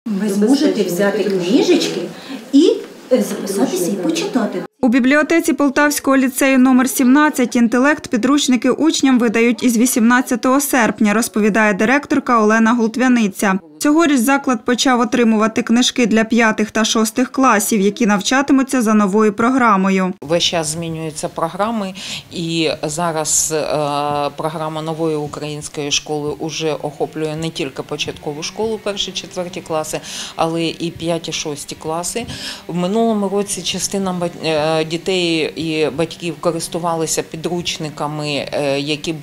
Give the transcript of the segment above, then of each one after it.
Ви зможете взяти книжечки і записатися і почитати. У бібліотеці Полтавського ліцею номер 17 «Інтелект» підручники учням видають із 18 серпня, розповідає директорка Олена Голтвяниця. Цьогоріч заклад почав отримувати книжки для 5 та 6 класів, які навчатимуться за новою програмою. Весь час змінюються програми, і зараз програма нової української школи вже охоплює не тільки початкову школу, 1-4 класи, але і 5-6 класи. В минулому році частина дітей і батьків користувалися підручниками, які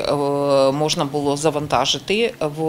можна було завантажити в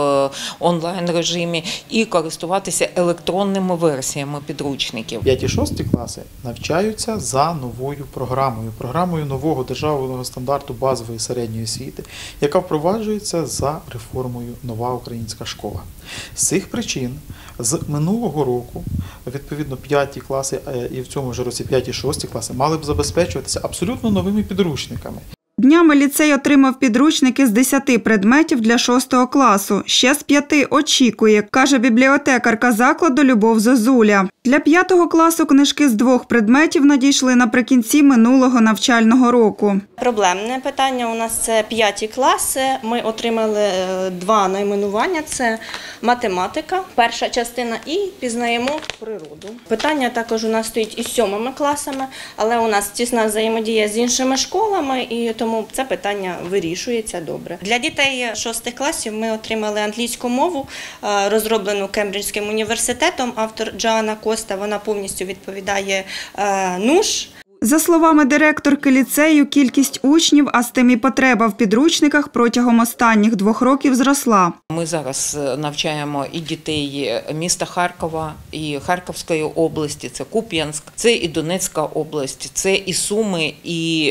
онлайн-режимі і користуватися електронними версіями підручників. 5-6 класи навчаються за новою програмою нового державного стандарту базової середньої освіти, яка впроваджується за реформою «Нова українська школа». З цих причин з минулого року, відповідно, 5 класи і в цьому ж році 5-6 класи мали б забезпечуватися абсолютно новими підручниками. Днями ліцей отримав підручники з 10 предметів для 6 класу. Ще з 5 очікує, каже бібліотекарка закладу Любов Зозуля. Для 5 класу книжки з 2 предметів надійшли наприкінці минулого навчального року. Проблемне питання у нас – це 5 класи. Ми отримали 2 найменування – це математика, перша частина, і пізнаємо природу. Питання також у нас стоїть із 7 класами, але у нас тісна взаємодія з іншими школами, і тому це питання вирішується добре. Для дітей 6 класів ми отримали англійську мову, розроблену Кембриджським університетом, автор Джоанна Коста, вона повністю відповідає НУШ. За словами директорки ліцею, кількість учнів, а з тим і потреба в підручниках протягом останніх 2 років зросла. Ми зараз навчаємо і дітей міста Харкова, і Харківської області, це Куп'янськ, це і Донецька область, це і Суми, і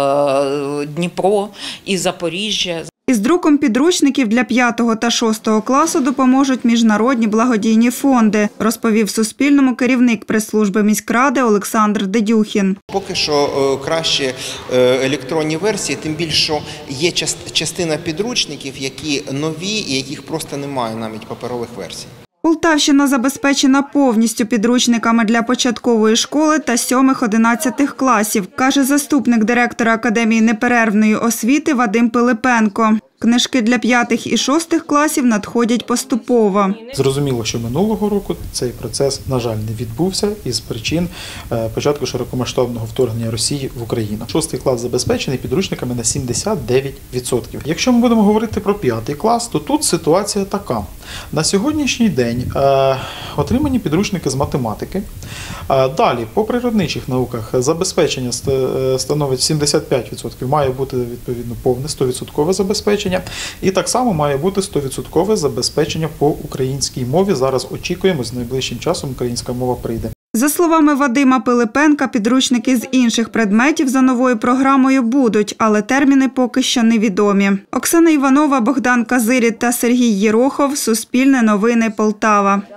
Дніпро, і Запоріжжя. Із друком підручників для 5 та 6 класу допоможуть міжнародні благодійні фонди, розповів Суспільному керівник прес-служби міськради Олександр Дедюхін. Поки що краще електронні версії, тим більше, що є частина підручників, які нові і яких просто немає навіть паперових версій. Полтавщина забезпечена повністю підручниками для початкової школи та 7-11 класів, каже заступник директора Академії неперервної освіти Вадим Пилипенко. Книжки для 5 і 6 класів надходять поступово. Зрозуміло, що минулого року цей процес, на жаль, не відбувся із причин початку широкомасштабного вторгнення Росії в Україну. 6 клас забезпечений підручниками на 79%. Якщо ми будемо говорити про 5 клас, то тут ситуація така. На сьогоднішній день отримані підручники з математики. Далі, по природничих науках забезпечення становить 75%, має бути відповідно повне 100% забезпечення. І так само має бути 100% забезпечення по українській мові. Зараз очікуємо, з найближчим часом українська мова прийде. За словами Вадима Пилипенка, підручники з інших предметів за новою програмою будуть, але терміни поки що невідомі. Оксана Іванова, Богдан Казиріт та Сергій Єрохов. Суспільне новини, Полтава.